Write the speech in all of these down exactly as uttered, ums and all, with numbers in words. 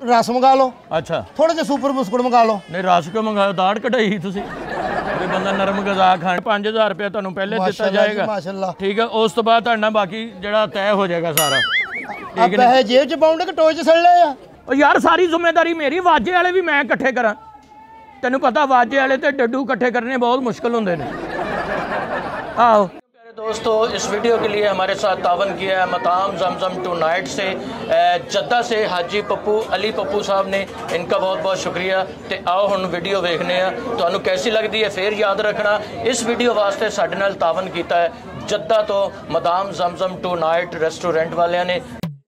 रस मंगा लो। अच्छा थोड़े जे सुपर बिस्कुट मंगा लो। नहीं रस क्यों मंगाओ, दाड़ कढ़ाई तुसी कोई बंदा नरम गजा खाए। पाँच हज़ार रुपया तुहानू पहले दिता जाएगा, माशाल्लाह ठीक है। उस तो बाद तुहाडा बाकी जिहड़ा तय हो जाएगा सारा, ठीक है। पैसे जेब च पाउंडे कि टोए च सड़ ले आ? ओ यार सारी जिम्मेदारी मेरी, वाजे वाले भी मैं इकट्ठे करा। तेनू पता वाजे वाले ते डड्डू इकट्ठे करने बहुत मुश्किल होंदे ने। आओ दोस्तों, इस वीडियो के लिए हमारे साथ तावन किया है मकाम जमजम टू नाइट से जद्दा से हाजी पप्पू अली पप्पू साहब ने, इनका बहुत बहुत शुक्रिया। तो आओ हम वीडियो देखने तो कैसी लगती है। फिर याद रखना इस वीडियो वास्ते साडे नाल तावन किया है जद्दा तो मकाम जमजम टू नाइट रेस्टोरेंट वालियां ने।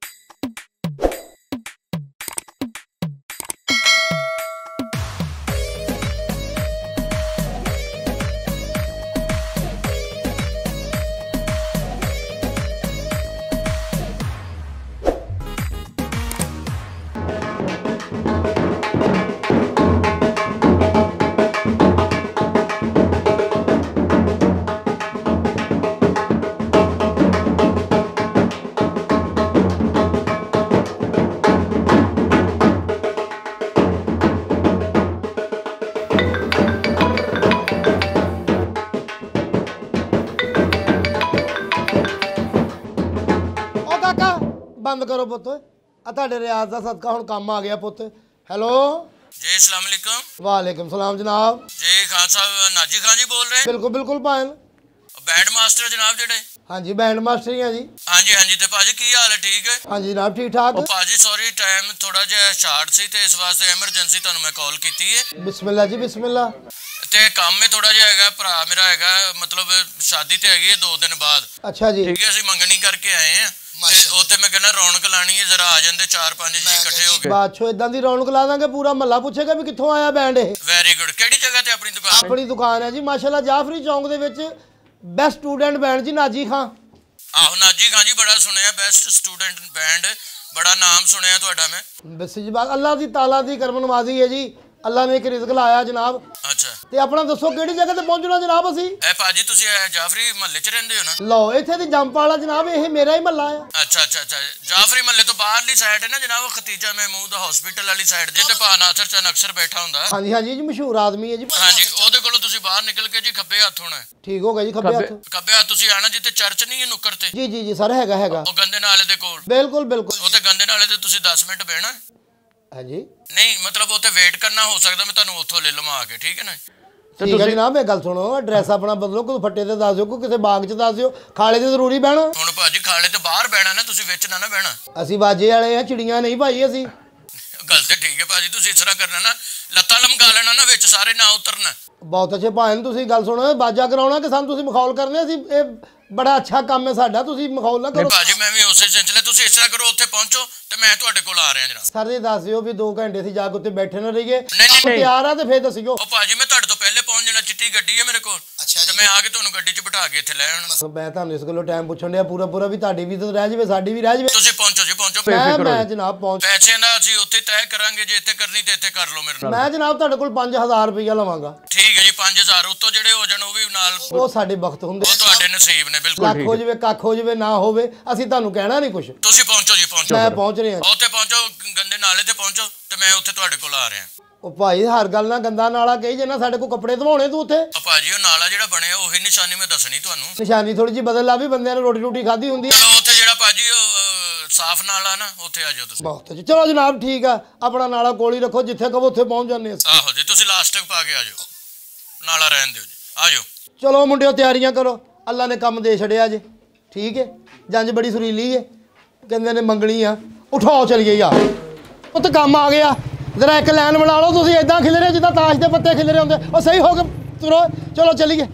बंद करो पुत, तुहाडे रियाज का सदका हुण काम आ गया पुत। हेलो जी अस्सलाम वालेकुम। वालेकुम सलाम जनाब। जी खान साहब नाजी खान जी बोल रहे हैं? बिल्कुल बिल्कुल भान। बैंड मास्टर जनाब जेडे? हाँ जी बैंड मास्टर ही हैं जी। हाँ जी हाँ जी। तो भाजी की हाल है? ठीक है हाँ जी जनाब ठीक ठाक। भाजी सॉरी टाइम थोड़ा जिहा शार्ट सी ते इस वास्ते एमरजेंसी तुहानू मैं कॉल कीती है। बिस्मिल्लाह जी बिस्मिल्लाह। ते काम में थोड़ा जिहा हैगा, भरा मेरा हैगा मतलब शादी ते हैगी है दो दिन बाद। अच्छा जी ठीक है, ਅਸੀਂ ਮੰਗਣੀ ਕਰਕੇ ਆਏ ਆ ਤੇ ਉੱਥੇ ਮੈਂ ਕਹਿੰਦਾ ਰੌਣਕ ਲਾਣੀ ਹੈ, ਜ਼ਰਾ ਆ ਜਾਂਦੇ ਚਾਰ ਪੰਜ ਜੀ ਇਕੱਠੇ ਹੋ ਕੇ। ਬਾਦਸ਼ਾਹ ਇਦਾਂ ਦੀ ਰੌਣਕ ਲਾ ਦਾਂਗੇ ਪੂਰਾ ਮਹੱਲਾ ਪੁੱਛੇਗਾ ਵੀ ਕਿੱਥੋਂ ਆਇਆ ਬੈਂਡ ਇਹ। Very good. ਕਿਹੜੀ ਜਗ੍ਹਾ ਤੇ ਆਪਣੀ ਦੁਕਾਨ? ਆਪਣੀ ਦੁਕਾਨ ਹੈ ਜੀ ਮਾਸ਼ਾਅੱਲਾ ਜਾਫਰੀ ਚੌਂਕ ਦੇ ਵਿੱਚ ਬੈਸਟ ਸਟੂਡੈਂਟ ਬੈਂਡ ਜੀ ਨਾਜੀ ਖਾਂ। ਆਹੋ ਨਾਜੀ ਖਾਂ ਜੀ, ਬੜਾ ਸੁਣਿਆ ਬੈਸਟ ਸਟੂਡੈਂਟ ਬੈਂਡ, ਬੜਾ ਨਾਮ ਸੁਣਿਆ ਤੁਹਾਡਾ ਮੈਂ। ਬਸ ਜੀ ਬਾਤ ਅੱਲਾਹ ਦੀ ਤਾਲਾ ਦੀ ਕਰਮ ਨਵਾਜ਼ੀ ਹੈ ਜੀ, ਅੱਲਾਹ ਨੇ ਇੱਕ ਰਿਜ਼ਕ ਲਾਇਆ ਜਨਾਬ। ਅੱਛਾ ਤੇ ਆਪਣਾ ਦੱਸੋ ਕਿਹੜੀ ਜਗ੍ਹਾ ਤੇ ਪਹੁੰਚਣਾ ਜਨਾਬ ਅਸੀਂ? ਐ ਭਾਜੀ ਤੁਸੀਂ ਜਾਫਰੀ ਮਹੱਲੇ 'ਚ ਰਹਿੰਦੇ ਹੋ ਨਾ? ਲਓ ਇੱਥੇ ਦੀ ਜੰਪ ਵਾਲਾ ਜਨਾਬ ਇਹ ਮੇਰਾ ਹੀ ਮਹੱਲਾ ਆ। ਅੱਛਾ ਅੱਛਾ ਅੱਛਾ। ਜਾਫਰੀ ਮਹੱਲੇ ਤੋਂ ਬਾਹਰਲੀ ਸਾਈਡ ਹੈ ਨਾ ਜਨਾਬ, ਉਹ ਖਤੀਜਾ ਮਹਿਮੂਦ ਹਸਪੀਟਲ ਵਾਲੀ ਸਾਈਡ ਜਿੱਥੇ ਭਾ ਨਾਸਰ ਚੰਨ ਅਕਸਰ ਬੈਠਾ ਹੁੰਦਾ। ਹਾਂਜੀ ਹਾਂਜੀ ਜੀ ਮਸ਼ਹੂਰ ਆਦਮੀ ਹੈ ਜੀ। ਹਾਂਜੀ ਉਹਦੇ ਕੋਲੋਂ ਤੁਸੀਂ ਬਾਹਰ ਨਿਕਲ ਕੇ ਜੀ ਖੱਬੇ ਹੱਥ ਹੋਣਾ। ਠੀਕ ਹੋ ਗਿਆ ਜੀ ਖੱਬੇ ਹੱਥ। ਖੱਬੇ ਹੱਥ ਤੁਸੀਂ ਆਣਾ ਜਿੱਥੇ ਚਰਚ ਨਹੀਂ ਹੈ ਨੁੱਕਰ ਤੇ। ਜੀ ਜੀ ਜੀ ਸਰ ਹੈਗਾ ਹੈਗਾ ਉਹ ਗੰਦੇ ਨਾਲੇ ਦੇ ਕੋਲ। ਬਿਲਕੁਲ ਬਿਲकुल। ਉੱਥੇ ਗੰਦੇ ਨਾਲੇ ਤੇ ਤੁਸੀਂ ਦਸ ਮਿੰਟ ਬਹਿਣਾ। ਹਾਂਜੀ ਨਹੀਂ ਮਤਲਬ ਉੱਥੇ ਵੇਟ ਕਰਨਾ, ਹੋ ਸਕਦਾ ਮੈਂ ਤੁਹਾਨੂੰ ਉੱਥੋਂ ਲੈ ਲਵਾਂ ਆ ਕੇ, ਠੀਕ ਹੈ ਨਾ? ਠੀਕ ਹੈ ਜਨਾਬ। ਇਹ ਗੱਲ ਸੁਣੋ, ਐਡਰੈਸ ਆਪਣਾ ਬਦਲੋ, ਕੋਈ ਫੱਟੇ ਤੇ ਦੱਸ ਦਿਓ, ਕੋਈ ਕਿਸੇ ਬਾਗ 'ਚ ਦੱਸ ਦਿਓ, ਖਾਲੇ ਤੇ ਜ਼ਰੂਰੀ ਬਹਿਣਾ। ਹੁਣ ਭਾਜੀ ਖਾਲੇ ਤੇ ਬਾਹਰ ਬਹਿਣਾ ਨਾ, ਤੁਸੀਂ ਵਿੱਚ ਨਾ ਨਾ ਬਹਿਣਾ। ਅਸੀਂ ਬਾਜੇ ਵਾਲੇ ਆ, ਚਿੜੀਆਂ ਨਹੀਂ ਭਾਈ ਅਸੀਂ। ਗੱਲ ਤੇ ਠੀਕ ਹੈ ਭਾਜੀ, ਤੁਸੀਂ ਇਸ ਤਰ੍ਹਾਂ ਕਰਨਾ ਨਾ, ਲੱਤਾਂ ਲਮਕਾ ਲੈਣਾ ਨਾ, ਵਿੱਚ ਸਾਰੇ ਨਾ ਉਤਰਨਾ। ਬਹੁਤ ਅੱਛੇ ਭਾਈ ਤੁਸੀਂ ਗੱਲ ਸੁਣੋ, ਬਾਜਾ ਕਰਾਉਣਾ ਕਿ ਸਾਨੂੰ ਤੁਸੀਂ ਮਖੌਲ ਕਰਨੇ? ਅਸੀਂ ਇਹ ਬੜਾ ਅੱਛਾ ਕੰਮ ਹੈ ਸਾਡਾ, ਤੁਸੀਂ ਮਖੌਲ ਨਾ ਕਰੋ। ਭਾਜੀ ਮੈਂ ਵੀ ਉਸੇ ਸਿਲਸਿਲੇ, ਤੁਸੀਂ ਇਸ ਤਰ੍ਹਾਂ ਕਰੋ ਉੱਥੇ ਪਹੁੰਚੋ ਤੇ ਮੈਂ ਤੁਹਾਡੇ ਕੋਲ ਆ ਰਿਹਾ ਜਨਾਬ। ਸਰ ਜੀ ਦੱਸ ਦਿਓ ਵੀ ਦੋ ਘੰਟੇ ਸੀ ਜਾ ਕੇ ਉੱਤੇ ਬੈਠੇ ਨਾ ਰਹੀਏ। ਨਹੀਂ ਨਹੀਂ ਤਿਆਰ ਆ ਤੇ ਫੇਰ ਦੱਸਿਓ। ਉਹ ਭਾਜੀ ਮੈਂ ਤੁਹਾਡੇ ਤੋਂ ਪਹਿਲੇ ਪਹੁੰਚ ਜਾਣਾ, ਚਿੱਟੀ ਗੱਡੀ ਹੈ ਮੇਰੇ ਕੋਲ। ਅੱਛਾ ਤੇ ਮੈਂ ਆ ਕੇ ਤੁਹਾਨੂੰ ਗੱਡੀ 'ਚ ਬਿਠਾ ਕੇ ਇੱਥੇ ਲੈ ਆਉਣਾ। ਮੈਂ ਤੁਹਾਨੂੰ ਇਸ ਗੱਲੋਂ ਟਾਈਮ ਪੁੱਛਣ ਡਿਆ ਪੂਰਾ ਪੂਰਾ ਵੀ ਤੁਹਾਡੀ ਵੀ ਇੱਜ਼ਤ ਰਹਿ ਜਾਵੇ, ਸਾਡੀ ਵੀ ਰਹਿ ਜਾਵੇ। ਤੁਸੀਂ ਪਹੁੰਚੋ ਜੀ ਪਹੁੰਚੋ। ਮੈਂ ਮੈਂ ਜਨਾਬ ਪਹੁੰਚ। ਪੈਸੇ ਦਾ ਅਸੀਂ ਉੱਥੇ ਤੈਅ ਕਰਾਂਗੇ, ਜੇ ਇੱਥੇ ਕਰਨੀ ਤੇ ਇੱਥੇ ਕਰ ਲਓ ਮੇਰੇ ਨਾਲ। ਮੈਂ ਜਨਾਬ ਤੁਹਾਡੇ ਕੋਲ ਪੰਜ ਹਜ਼ਾਰ ਰੁਪਈਆ ਲਵਾਂਗਾ। ਠੀਕ ਹੈ ਜੀ, ਪੰਜ ਹਜ਼ਾਰ ਉੱਤੋਂ ਜਿਹੜੇ ਹੋ ਜਾਣ ਉਹ ਵੀ ਨਾਲ। ਉਹ ਸਾਡੇ ਵਕਤ ਹੁੰਦੇ, ਉਹ ਤੁਹਾਡੇ ਨਸੀਬ ਨੇ। ਬਿਲਕੁਲ ਲੱਖ ਹੋ ਜਾਵੇ ਕੱਖ ਹੋ ਜਾਵੇ ਨਾ ਹੋਵੇ, ਅਸੀਂ ਤੁਹਾਨੂੰ ਕਹਿਣਾ ਨਹੀਂ ਕੁਝ। ਤੁਸੀਂ ਪਹੁੰਚੋ ਜੀ ਪਹੁੰਚੋ। ਮੈਂ ਪਹੁੰਚ ਰਿਹਾ। ਉੱਥੇ ਪਹੁੰਚੋ, ਗੰਦੇ ਨਾਲੇ ਤੇ ਪਹੁੰਚੋ ਤੇ ਮੈਂ ਉੱਥੇ ਤੁਹਾਡੇ ਕੋਲ ਆ ਰਿਹਾ। ਉਹ ਭਾਈ ਹਰ ਗੱਲ ਨਾਲ ਗੰਦਾ ਨਾਲਾ ਕਹੀ ਜੇ ਨਾ, ਸਾਡੇ ਕੋਲ ਕੱਪੜੇ ਧਵਾਉਣੇ ਤੂੰ ਉੱਥੇ। ਆ ਭਾਜੀ ਉਹ ਨਾਲਾ ਜਿਹੜਾ ਬਣਿਆ ਉਹੀ ਨਿਸ਼ਾਨੀ ਮੈਂ ਦੱਸਣੀ ਤੁਹਾਨੂੰ। ਨਿਸ਼ਾਨੀ ਥੋੜੀ ਜਿਹੀ ਬਦਲ ਲਾ ਵੀ ਬੰਦਿਆਂ ਨੇ ਰੋਟੀ ਰੋਟੀ ਖਾਧੀ ਹੁੰਦੀ ਹੈ। ਚਲੋ ਉੱਥੇ ਜਿਹੜਾ ਭਾਜੀ ਸਾਫ਼ ਨਾਲਾ ਨਾ, ਉੱਥੇ ਆ ਜਾਓ ਤੁਸੀਂ। ਬਹੁਤ ਅੱਛਾ ਚਲੋ ਜਨਾਬ ਠੀਕ ਆ, ਆਪਣਾ ਨਾਲਾ ਕੋਲ ਹੀ ਰੱਖੋ, ਜਿੱਥੇ ਕਹੋ ਉੱਥੇ ਪਹੁੰਚ ਜਾਂਦੇ ਅਸੀਂ। ਆਹੋ ਜੀ, ਤੁਸੀਂ ਲਾਸਟਿਕ ਪਾ ਕੇ ਆ ਜਾਓ, ਨਾਲਾ ਰਹਿਣ ਦਿਓ ਜੀ, ਆ ਜਾਓ। ਚਲੋ ਮੁੰਡਿਓ ਤਿਆਰੀਆਂ ਕਰੋ, ਅੱਲਾ ਨੇ ਕੰਮ ਦੇ ਛੜਿਆ ਜੇ। ਠੀਕ ਹੈ, ਜੰਜ ਬੜੀ ਸੁਰੀਲੀ ਹੈ, ਕਹਿੰਦੇ ਨੇ ਮੰਗਣੀ ਆ। ਉਠਾਓ ਚਲੀਏ ਯਾਰ, ਉੱਥੇ ਕੰਮ ਆ ਗਿਆ। ਜ਼ਰਾ ਇੱਕ ਲਾਈਨ ਬਣਾ ਲਓ, ਤੁਸੀਂ ਇਦਾਂ ਖਿਲਰੇ ਜਿੱਦਾਂ ਤਾਸ਼ ਦੇ ਪੱਤੇ ਖਿਲਰੇ ਹੁੰਦੇ। ਉਹ ਸਹੀ ਹੋ ਕੇ ਤੁਰੋ, ਚਲੋ ਚਲੀਏ।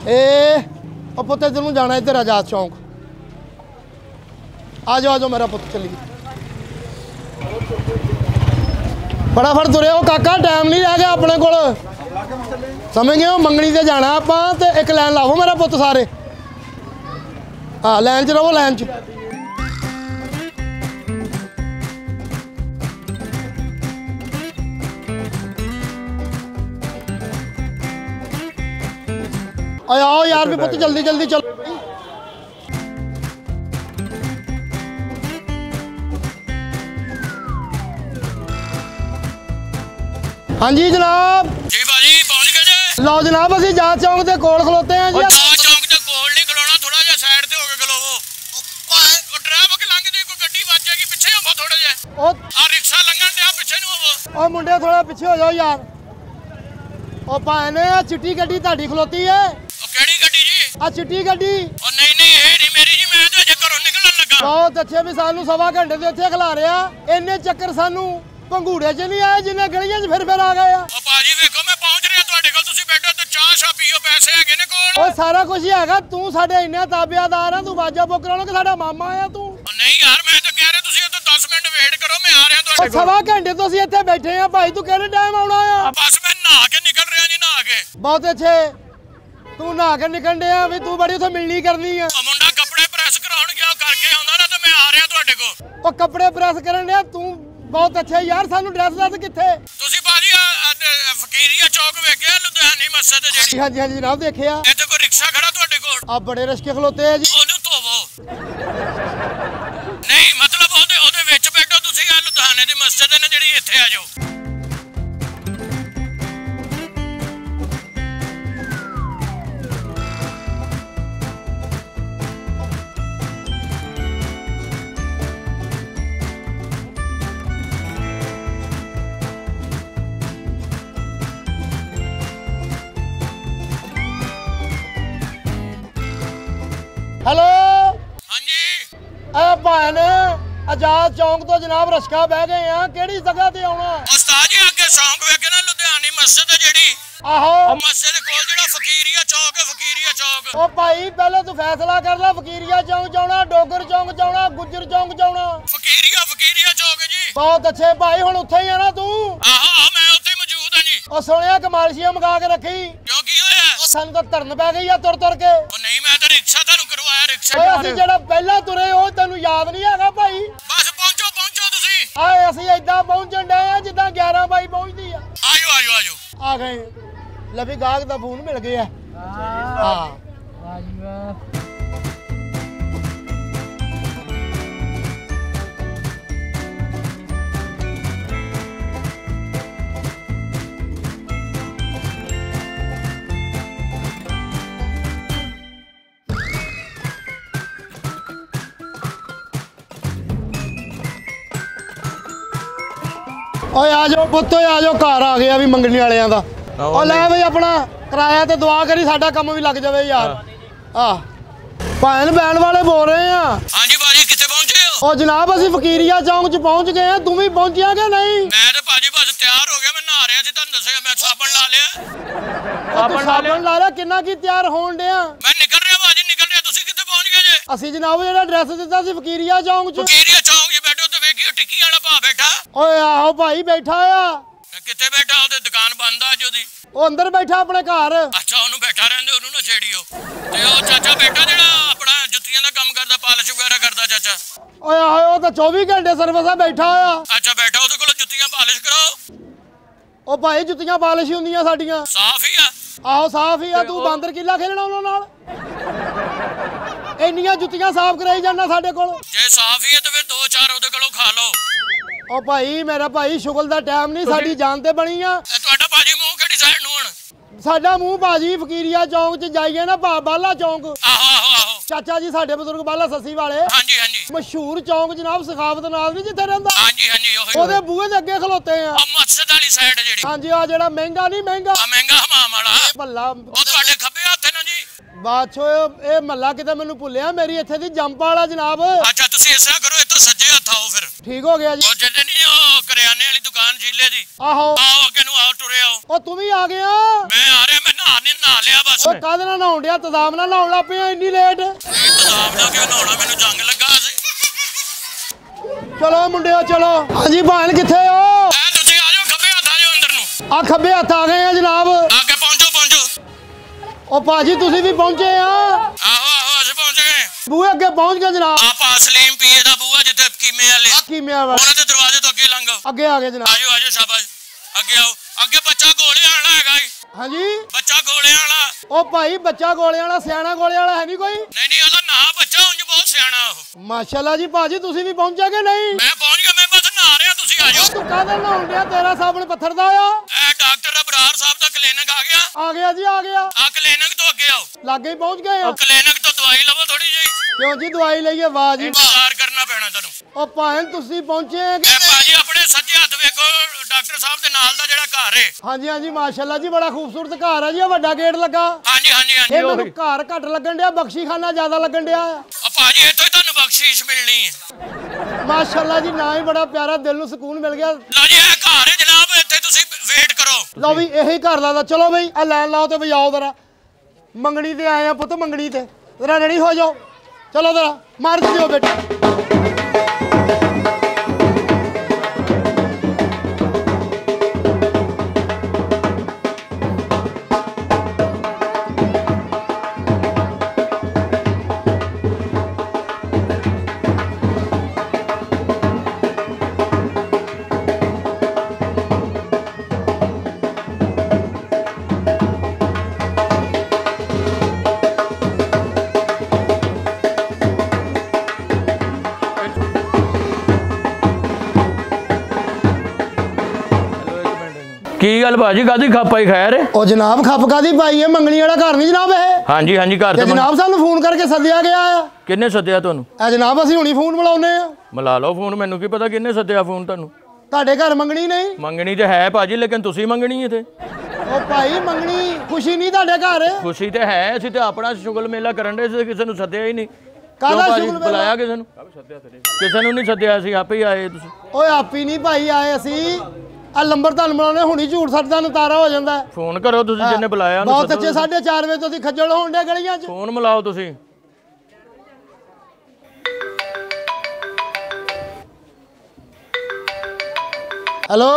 ਏ ਉਹ ਪੁੱਤ ਇੱਧਰ ਨੂੰ ਜਾਣਾ, ਇੱਧਰ ਆਜ਼ਾਦ ਚੌਂਕ। ਆ ਜਾਓ ਆ ਜਾਓ ਮੇਰਾ ਪੁੱਤ, ਚਲੀਏ ਫਟਾਫਟ ਤੁਰਿਓ ਕਾਕਾ, ਟਾਈਮ ਨਹੀਂ ਰਹਿ ਗਿਆ ਆਪਣੇ ਕੋਲ, ਸਮਝ ਗਏ ਹੋ? ਮੰਗਣੀ ਤੇ ਜਾਣਾ ਆਪਾਂ, ਤੇ ਇੱਕ ਲਾਈਨ ਲਾਵੋ ਮੇਰਾ ਪੁੱਤ ਸਾਰੇ। ਹਾਂ ਲਾਈਨ 'ਚ ਰਹੋ, ਲਾਈਨ 'ਚ। आओ यार भी पुत जल्दी जल्दी चलो। हाँ जी जनाब जी भाजी पहुंच गए जे लो जनाब असी जहाज चौक के कोल खलोते हैं जी। जहाज चौक ते कोल नहीं खलोना थोड़ा जिहा साइड ते हो के खलोवो ओ ड्राइवर के लंघ दी कोई गड्डी ਵੱਜ जाएगी पिछे हो थोड़ा जिहा ओ आ रिक्शा लंघण दिया पिछे ਨੂੰ होवो ओ मुंडे थोड़ा पीछे हो जाओ यार। ओ भाई ने चिट्टी गड्डी ਤੁਹਾਡੀ खलोती है। ओ केड़ी गड्डी जी आ चिट्टी गड्डी ओ नहीं नहीं ये नहीं मेरी जी मैं तो अजे घरों निकलण लगा बहुत अच्छे भी सानू सवा घंटे ਦੇ ਇੱਥੇ ਖਲਾ ਰਿਆ ਇੰਨੇ ਚੱਕਰ ਸਾਨੂੰ ਪੰਗੂੜੇ 'ਚ ਨਹੀਂ ਆਏ ਜਿੰਨੇ ਗਲੀਆਂ 'ਚ ਫਿਰ ਫਿਰ ਆ ਗਏ ਆ। ओ भाजी वेखो मैं पहुंच ਰਿਹਾ ਤੁਹਾਡੇ ਕੋਲ ਤੁਸੀਂ ਬੈਠੋ ਤੇ ਚਾਹ ਸ਼ਾ ਪੀਓ ਪੈਸੇ ਹੈਗੇ ਨੇ ਕੋਲ ਓ ਸਾਰਾ ਕੁਝ ਹੀ ਹੈਗਾ ਤੂੰ ਸਾਡੇ ਇੰਨੇ ਤਾਬਿਆਦਾਰ ਆ ਤੂੰ ਬਾਜਾ ਬੁੱਕ ਕਰਾਉਣਾ ਕਿ ਸਾਡਾ ਮਾਮਾ ਆ ਤੂੰ। ओ नहीं यार मैं तो कह रहा ਤੁਸੀਂ ਇੱਥੇ दस ਮਿੰਟ ਵੇਟ ਕਰੋ ਮੈਂ ਆ ਰਿਹਾ ਓ ਤੁਹਾਡੇ ਕੋਲ ਸਵਾ ਘੰਟੇ ਤੋਂ ਅਸੀਂ ਇੱਥੇ ਬੈਠੇ ਆ ਭਾਈ ਤੂੰ ਕਿਹੜੇ ਟਾਈਮ ਆਉਣਾ ਆ। ਬਸ ਮੈਂ ਨਹਾ ਕੇ ਨਿਕਲ ਰਿਹਾ ਜੀ ਨਹਾ ਕੇ ਬਹੁਤ ਅੱਛੇ ਤੂੰ ਨਹਾ ਕੇ ਨਿਕਲ ਡਿਆ ਵੀ ਤੂੰ ਬੜੀ ਉੱਥੇ ਮਿਲਣੀ ਕਰਨੀ ਆ। ਉਹ ਮੁੰਡਾ ਕੱਪੜੇ ਪ੍ਰੈਸ ਕਰਾਉਣ ਗਿਆ ਉਹ ਕਰਕੇ ਆਉਂਦਾ ਨਾ ਤੇ ਮੈਂ ਆ ਰਿਹਾ ਤੁਹਾਡੇ ਕੋਲ ਉਹ ਕੱਪੜੇ ਪ੍ਰੈਸ ਕਰਨ ਡਿਆ ਤੂੰ ਬਹੁਤ ਅੱਛੇ ਯਾਰ ਸਾਨੂੰ ਡਰੈਸ ਦੱਸ ਕਿੱਥੇ। ਤੁਸੀਂ ਬਾਜੀ ਫਕੀਰੀਆ ਚੌਕ ਵੇਖਿਆ ਲੁਧਿਆਣੀ ਮਸਜਿਦ ਹੈ ਜਿਹੜੀ ਹਾਂਜੀ ਹਾਂਜੀ ਜਨਾਬ ਦੇਖਿਆ ਇੱਥੇ ਕੋਈ ਰਿਕਸ਼ਾ ਖੜਾ ਤੁਹਾਡੇ ਕੋਲ ਆ ਬੜੇ ਰਿਸ਼ਕੇ ਖਲੋਤੇ ਆ ਜੀ। ਉਹਨੂੰ ਧੋਵੋ ਨਹੀਂ ਮਤਲਬ ਉਹਦੇ ਉਹਦੇ ਵਿੱਚ ਬੈਠੋ ਤੁਸੀਂ ਆ ਲੁਧਿਆਣੇ ਦੀ ਮਸਜਿਦ ਹੈ ਨਾ ਜਿਹੜੀ ਇੱਥੇ ਆ ਜਾਓ ਹੈਲੋ ਹਾਂਜੀ ਆ ਭਾਈ ਨੇ ਆਜ਼ਾਦ ਚੌਂਕ ਤੋਂ ਜਨਾਬ ਰਸ਼ਕਾ ਬਹਿ ਗਏ ਆ ਕਿਹੜੀ ਜਗ੍ਹਾ ਤੇ ਆਉਣਾ। ਉਸਤਾਦ ਜੀ ਅੱਗੇ ਸ਼ੌਂਕ ਵੇਖੇ ਨਾ ਲੁਧਿਆਣੀ ਮਸਜਿਦ ਹੈ ਜਿਹੜੀ ਆਹੋ ਮਸਜਿਦ ਕੋਲ ਜਿਹੜਾ ਫਕੀਰੀਆ ਚੌਕ ਹੈ ਫਕੀਰੀਆ ਚੌਕ ਉਹ ਭਾਈ ਪਹਿਲੇ ਤੂੰ ਫੈਸਲਾ ਕਰ ਲੈ ਫਕੀਰੀਆ ਚੌਂਕ ਜਾਣਾ ਡੋਗਰ ਚੌਂਕ ਜਾਣਾ ਗੁੱਜਰ ਚੌਂਕ ਜਾਣਾ। ਫਕੀਰੀਆ ਫਕੀਰੀਆ ਚੌਕ ਹੈ ਜੀ ਬਹੁਤ ਅੱਛੇ ਭਾਈ ਹੁਣ ਉੱਥੇ ਹੀ ਆ ਨਾ ਤੂੰ। ਆਹੋ ਆਹੋ ਮੈਂ ਉੱਥੇ ਮੌਜੂਦ ਹਾਂ ਜੀ ਉਹ ਸੁਣਿਆ ਕਮਾਲਸ਼ੀਆਂ ਮੰਗਾ ਕੇ ਰੱਖੀ ਕਿਉਂ ਕੀ ਹੋਇਆ ਸਾਨੂੰ ਤਾਂ ਧਰਨ ਪੈ ਗਈ ਆ ਤੁਰ ਤੁਰ ਕੇ। ਉਹ ਨਹੀਂ ਮੈਂ ਤਾਂ ਰਿਕਸ਼ਾ ਤੁਹਾਨੂੰ ਕਰਵਾਇਆ ਰਿਕਸ਼ਾ ਓਏ ਅਸੀਂ ਜਿਹੜਾ ਪਹਿਲਾਂ ਤੁਰੇ ਉਹ ਤੈਨੂੰ ਯਾਦ ਨਹੀਂ ਹੈਗਾ ਭਾਈ। ਬਸ ਪਹੁੰਚੋ ਪਹੁੰਚੋ ਤੁਸੀਂ ਆਏ ਅਸੀਂ ਏਦਾਂ ਪਹੁੰਚਣ ਡਏ ਆ ਜਿੱਦਾਂ ਗਿਆਰਾਂ ਬਾਈ ਪਹੁੰਚਦੀ ਆ। ਆਜੋ ਆਜੋ ਆਜੋ ਆ ਗਏ ਲਵੀ ਗਾਹਕ ਦਾ ਫੋਨ ਮਿਲ ਗਿਆ। ਹਾਂ ਓਏ ਆ ਜਾਓ ਪੁੱਤ ਓਏ ਆ ਜਾਓ ਘਰ ਆ ਗਿਆ ਵੀ ਮੰਗਣੀ ਵਾਲਿਆਂ ਦਾ। ਉਹ ਲੈ ਬਈ ਆਪਣਾ ਕਿਰਾਇਆ ਤੇ ਦੁਆ ਕਰੀ ਸਾਡਾ ਕੰਮ ਵੀ ਲੱਗ ਜਾਵੇ ਯਾਰ। ਆ ਭੈਣ ਬੈਣ ਵਾਲੇ ਬੋਲ ਰਹੇ ਆ। ਹਾਂਜੀ ਬਾਜੀ ਕਿੱਥੇ ਪਹੁੰਚੇ ਹੋ ਉਹ ਜਨਾਬ ਅਸੀਂ ਫਕੀਰੀਆ ਚੌਂਕ 'ਚ ਪਹੁੰਚ ਗਏ ਆ ਤੂੰ ਵੀ ਪਹੁੰਚਿਆ ਕਿ ਨਹੀਂ। ਮੈਂ ਤੇ ਭਾਜੀ ਬਸ ਤਿਆਰ ਹੋ ਗਿਆ ਮੈਂ ਨਹਾ ਰਿਹਾ ਸੀ ਤੁਹਾਨੂੰ ਦੱਸਿਆ ਮੈਂ ਸਾਬਣ ਲਾ ਲਿਆ ਸਾਬਣ ਲਾ ਲਿਆ ਲਾ ਲਿਆ ਕਿੰਨਾ ਕੀ ਤਿਆਰ ਹੋਣ ਡਿਆ। ਮੈਂ ਨਿਕਲ ਰਿਹਾ ਭਾਜੀ ਨਿਕਲ ਰਿਹਾ ਤੁਸੀਂ ਕਿੱਥੇ ਪਹੁੰਚ ਗਏ ਜੇ ਅਸੀਂ ਜਨਾਬ ਜਿਹੜਾ ਐਡਰੈਸ ਦਿੱਤਾ ਸੀ ਫਕੀਰੀਆ ਚੌਂਕ 'ਚ। ਫਕੀਰੀਆ ਚੌਂਕ 'ਚ ਬੈਠੋ ਤੇ ਵੇਖਿਓ ਟਿੱਕੀ ਵਾਲਾ ਭਾ ਬੈਠਾ ਓਏ ਆਹੋ ਭਾਈ ਬੈਠਾ ਆ। ਕਿੱਥੇ ਬੈਠਾ ਉਹਦੇ ਦੁਕਾਨ ਬੰਦ ਆ ਅੱਜ ਉਹਦੀ ਉਹ ਅੰਦਰ ਬੈਠਾ ਆਪਣੇ ਘਰ। ਅੱਛਾ ਉਹਨੂੰ ਬੈਠਾ ਰਹਿੰਦੇ ਉਹਨੂੰ ਨਾ ਛੇੜਿਓ ਤੇ ਉਹ ਚਾਚਾ ਬੈਠਾ ਜਿਹੜਾ ਆਪਣਾ ਜੁੱਤੀਆਂ ਦਾ ਕੰਮ ਕਰਦਾ ਪਾਲਿਸ਼ ਵਗੈਰਾ ਕਰਦਾ ਚਾਚਾ ਓਏ ਆਹੋ ਉਹ ਤਾਂ ਚੌਵੀ ਘੰਟੇ ਸਰਵਿਸ ਆ ਬੈਠਾ ਆ। ਅੱਛਾ ਬੈਠਾ ਉਹਦੇ ਕੋਲ ਜੁੱਤੀਆਂ ਪਾਲਿਸ਼ ਕਰਾਓ ਉਹ ਭਾਈ ਜੁੱਤੀਆਂ ਪਾਲਿਸ਼ ਹੁੰਦੀਆਂ ਸਾਡੀਆਂ। ਸਾਫ਼ ਹੀ ਆ ਆਹੋ ਸਾਫ ਹੀ ਆ ਤੂੰ ਬਾਂਦਰ ਕਿੱਲਾ ਖੇਲਣਾ ਉਹਨਾਂ ਨਾਲ ਇੰਨੀਆਂ ਜੁੱਤੀਆਂ ਸਾਫ਼ ਕਰਾਈ ਜਾਂਦਾ ਸਾਡੇ ਕੋਲ। ਜੇ ਸਾਫ਼ ਹੀ ਹੈ ਤੇ ਫਿਰ ਦੋ ਚਾਰ ਉਹਦੇ ਕੋਲੋਂ ਖਾ ਲਓ ਉਹ ਭਾਈ ਮੇਰਾ ਭਾਈ ਸ਼ੁਗਲ ਦਾ ਟਾਈਮ ਨਹੀਂ ਸਾਡੀ ਜਾਨ ਤੇ ਬਣੀ ਆ। ਇਹ ਤੁਹਾਡਾ ਭਾਜੀ ਮੂੰਹ ਕਿਹੜੀ ਸਾਈਡ ਨੂੰ ਹੁਣ ਸਾਡਾ ਮੂੰਹ ਬਾਜੀ ਫਕੀਰੀਆ ਚੌਂਕ 'ਚ ਜਾਈਏ ਨਾ ਬਾ ਬਾਲਾ ਚੌਂਕ। ਆਹੋ ਆਹੋ ਆਹੋ ਚਾਚਾ ਜੀ ਸਾਡੇ ਬਜ਼ੁਰਗ ਬਾਲਾ ਸੱਸੀ ਵਾਲੇ ਹਾਂਜੀ ਹਾਂਜੀ ਮਸ਼ਹੂਰ ਚੌਂਕ ਜਨਾਬ ਸਖਾਵਤ ਨਾਲ ਨਹੀਂ ਜਿੱਥੇ ਰਹਿੰਦਾ ਹਾਂਜੀ ਹਾਂਜੀ ਉਹੀ ਉਹਦੇ ਬੂਹੇ ਦੇ ਅੱਗੇ ਖਲੋਤੇ ਆ। ਉਹ ਮਸਜਿਦ ਵਾਲੀ ਸਾਈਡ ਜਿਹੜੀ ਹਾਂਜੀ ਆ ਜਿਹੜਾ ਮਹਿੰਗਾ ਨਹੀਂ ਮਹਿੰਗਾ ਆ ਮਹਿੰਗਾ ਹਮਾਮ ਵਾਲਾ ਭੱਲਾ ਉਹ ਤੁਹਾਡੇ ਖੱਬੇ ਹੱਥ ਹੈ ਨਾ ਜੀ ਬਾਦਸ਼ੋ ਇਹ ਮੱਲਾ ਕਿਤੇ ਮੈਨੂੰ ਭੁੱਲਿਆ ਮੇਰੀ ਇੱਥੇ ਦੀ ਜੰਪ ਵਾਲਾ ਜਨਾਬ। ਅੱਛਾ ਤੁਸੀਂ ਇਸ ਤਰ੍ਹਾਂ ਕਰੋ ਇੱਥੋਂ ਸੱਜੇ ਹੱਥ ਆਓ ਫਿਰ ਠੀਕ ਹੋ ਗਿਆ ਜੀ। ਉਹ ਜਿਹੜੇ ਨਹੀਂ ਉਹ ਕਰਿਆਨੇ ਵਾਲੀ ਦੁਕਾਨ ਜੀਲੇ ਦੀ ਆਹੋ ਆਓ ਅੱਗੇ ਨੂੰ ਆਓ ਟੁਰੇ ਆਓ ਉਹ ਤੂੰ ਵੀ ਆ ਗਿਆ। ਮੈਂ ਆ ਰਿਹਾ ਮੈਂ ਨਹਾ ਨਹੀਂ ਨਹਾ ਲਿਆ ਬਸ ਉਹ ਕਾਹਦੇ ਨਾਲ ਨਹਾਉਣ ਡਿਆ ਤਦਾਮ ਨਾਲ ਨਹਾਉਣ ਲੱਗ ਪਿਆ ਇੰਨੀ ਲੇਟ। ਤਦਾਬ ਦਾ ਕਿਉਂ ਨਹਾਉਣਾ ਮੈਨੂੰ ਜੰਗ ਲੱਗਾ ਸੀ ਚਲੋ ਮੁੰਡਿਓ ਚਲੋ। ਹਾਂਜੀ ਭਾਣ ਕਿੱਥੇ ਹੋ। ਐ ਤੁਸੀਂ ਆ ਜਾਓ ਖੱਬੇ ਹੱਥ ਆ ਜਾਓ ਅੰਦਰ ਨੂੰ ਆ ਖੱਬੇ ਹੱਥ ਆ ਗਏ ਆ ਜਨਾਬ। ਅੱਗੇ ਪਹੁੰਚੋ ਪਹੁੰਚੋ ਉਹ ਭਾਜੀ ਤੁਸੀਂ ਵੀ ਪਹੁੰਚੇ ਆ। ਆਹੋ ਆਹੋ ਅਸੀਂ ਪਹੁੰਚ ਗਏ ਬੂਹੇ ਅੱਗੇ ਪਹੁੰਚ ਗਏ ਜਨਾਬ। ਆਪਾਂ ਸਲੀਮ ਪੀਏ ਦਾ ਬੂਆ ਜਿੱਥੇ ਕੀਮੇ ਵਾਲੇ ਕੀਮੇ ਵਾਲਾ ਉਹਨਾਂ ਦੇ ਦਰਵਾਜ਼ੇ ਤੋਂ ਅੱਗੇ ਲੰਘੋ ਅੱਗੇ ਆ ਗਏ ਜਨਾਬ। ਆਜੋ ਆਜੋ ਸ਼ਾਬਾਸ਼ ਅੱਗੇ ਆਓ ਅੱਗੇ ਬੱਚਾ ਗੋਲੇ ਆਣਾ ਹੈਗਾ ਈ। ਹਾਂਜੀ ਬੱਚਾ ਗੋਲੇ ਵਾਲਾ ਉਹ ਭਾਈ ਬੱਚਾ ਗੋਲੇ ਵਾਲਾ ਸਿਆਣਾ ਗੋਲੇ ਵਾਲਾ ਹੈ ਨਹੀਂ ਕੋਈ। ਨਹੀਂ ਨਹੀਂ ਉਹਦਾ ਨਾਂ ਬੱਚਾ ਉਂਝ ਬਹੁਤ ਸਿਆਣਾ ਉਹ ਮਾਸ਼ਾਅੱਲਾ ਜੀ ਭਾਜੀ ਤੁਸੀਂ ਵੀ ਪਹੁੰਚੇ ਕਿ ਨਹੀਂ। ਮੈਂ ਪਹੁੰਚ ਗਿਆ ਮੈਂ ਬਸ ਨਹਾ ਰਿਹਾ ਤੁਸੀਂ ਆ ਜਾਓ ਤੂੰ ਕਾਹਦੇ ਨਾਲ ਨਹਾਉਣ ਡਿਆ ਤੇਰਾ ਸਾਬਣ ਪੱਥਰ ਦਾ ਆ। ਐ ਡਾਕਟਰ ਅਬਰਾਰ ਸਾਹਿਬ ਦਾ ਕਲੀਨਿਕ ਆ ਗਿਆ? ਆ ਗਿਆ ਜੀ ਆ ਗਿਆ। ਆ ਕਲੀਨਿਕ ਤੋਂ ਅੱਗੇ ਆਓ। ਲਾਗੇ ਹੀ ਪਹੁੰਚ ਗਏ ਆ। ਕਲੀਨਿਕ ਤੋਂ ਦਵਾਈ ਲਵੋ ਥੋੜੀ ਜਿਹੀ। ਕਿਉਂ ਜੀ ਦਵਾਈ ਲਈਏ? ਵਾਹ ਜੀ ਇੰਤਜ਼ਾਰ ਕਰਨਾ ਪੈਣਾ ਤੁਹਾਨੂੰ। ਉਹ ਭਾਵੇਂ ਤੁਸੀਂ ਪਹੁੰਚੇ ਇਹ ਭਾਜੀ ਆਪਣੇ ਸੱਜੇ ਹੱਥ ਵੇਖੋ ਡਾਕਟਰ ਸਾਹਿਬ ਦੇ ਨਾਲ ਦਾ ਜਿਹੜਾ ਘਰ ਹੈ। ਹਾਂਜੀ ਹਾਂਜੀ ਮਾਸ਼ਾਅੱਲਾ ਜੀ ਬੜਾ ਖੂਬਸੂਰਤ ਘਰ ਹੈ ਜੀ। ਵੱਡਾ ਗੇਟ ਲੱਗਾ। ਹਾਂਜੀ ਹਾਂਜੀ ਹਾਂਜੀ ਇਹ ਮੈਨੂੰ ਘਰ ਘੱਟ ਲੱਗਣ ਡਿਆ, ਬਖਸ਼ੀਖਾਨਾ ਜ਼ਿਆਦਾ ਲੱਗਣ ਡਿਆ। ਆ ਭਾਜੀ ਇੱਥੋਂ ਹੀ ਤੁਹਾਨੂੰ ਬਖਸ਼ੀਸ਼ ਮਿਲਣੀ ਹੈ। ਮਾਸ਼ਾਅੱਲਾ ਜੀ ਨਾ ਹੀ ਬੜਾ ਪਿਆਰਾ, ਦਿਲ ਨੂੰ ਸਕੂਨ ਮਿਲ ਗਿਆ। ਲਓ ਜੀ ਇਹ ਘਰ ਹੈ ਜਨਾਬ, ਇੱਥੇ ਤੁਸੀਂ ਵੇਟ ਕਰੋ। ਲਓ ਵੀ ਇਹੀ ਘਰ ਲਾਦਾ। ਚਲੋ ਬਈ ਆ ਲੈਣ ਲਾਓ ਤੇ ਵਜਾਓ ਜ਼ਰਾ। ਮੰਗਣੀ ਤੇ ਆਏ ਆ ਪੁੱਤ, ਮੰਗਣੀ ਤੇ ਜ਼ਰਾ ਰੈਡੀ ਹੋ ਜਾਓ। ਚਲੋ ਜ਼ਰਾ ਮਾਰ ਦਿਓ ਬੇਟਾ। ਕੀ ਗੱਲ ਭਾਜੀ ਕਾਦੀ ਖਾਪਾਈ ਖੈਰ? ਉਹ ਜਨਾਬ ਖੱਪ ਕਾਦੀ ਪਾਈ ਹੈ? ਮੰਗਣੀ ਵਾਲਾ ਘਰ ਨਹੀਂ ਜਨਾਬ ਇਹ। ਹਾਂਜੀ ਹਾਂਜੀ ਘਰ ਤੇ ਜਨਾਬ ਸਾਨੂੰ ਫੋਨ ਕਰਕੇ ਸੱਦਿਆ ਗਿਆ ਆ। ਕਿੰਨੇ ਸੱਦਿਆ ਤੁਹਾਨੂੰ? ਇਹ ਜਨਾਬ ਅਸੀਂ ਹੁਣੀ ਫੋਨ ਮਿਲਾਉਨੇ ਆ। ਮਿਲਾ ਲਓ ਫੋਨ, ਮੈਨੂੰ ਕੀ ਪਤਾ ਕਿੰਨੇ ਸੱਦਿਆ ਫੋਨ ਤੁਹਾਨੂੰ। ਤੁਹਾਡੇ ਘਰ ਮੰਗਣੀ ਨਹੀਂ? ਮੰਗਣੀ ਤੇ ਹੈ ਭਾਜੀ, ਲੇਕਿਨ ਤੁਸੀਂ ਮੰਗਣੀ ਇੱਥੇ। ਉਹ ਭਾਈ ਮੰਗਣੀ ਖੁਸ਼ੀ ਨਹੀਂ ਤੁਹਾਡੇ ਘਰ? ਖੁਸ਼ੀ ਤੇ ਹੈ, ਅਸੀਂ ਤੇ ਆਪਣਾ ਸ਼ੁਗਲ ਮੇਲਾ ਕਰਨ ਦੇ ਸੀ, ਕਿਸੇ ਨੂੰ ਸੱਦਿਆ ਹੀ ਨਹੀਂ। ਕਾਹਦਾ ਭਾਜੀ ਸ਼ੁਗਲ ਮੇਲਾ? ਬੁਲਾਇਆ ਕਿਸੇ ਨੂੰ? ਕਿਸੇ ਨੂੰ ਨਹੀਂ ਸੱਦਿਆ, ਅਸੀਂ ਆਪੇ ਹੀ ਆਏ। ਤੁਸੀਂ ਓਏ ਆਪੀ ਨਹੀਂ ਭਾਈ ਆਏ ਅਸੀਂ। ਆ ਲੰਬਰ ਤੁਹਾਨੂੰ ਬਣਾਉਣੇ ਹੁਣੀ ਝੂਠ ਸੱਟ ਦਾ ਨਤਾਰਾ ਹੋ ਜਾਂਦਾ। ਫੋਨ ਕਰੋ ਤੁਸੀਂ ਜਿਹਨੇ ਬੁਲਾਇਆ ਉਹਨੂੰ। ਬਹੁਤ ਅੱਛੇ ਸਾਢੇ ਚਾਰ ਵਜੇ ਤੁਸੀਂ ਖੱਜਲ ਹੋਣ ਦੇ ਗਲੀਆਂ 'ਚ। ਫੋਨ ਮਿਲਾਓ ਤੁਸੀਂ। हेलो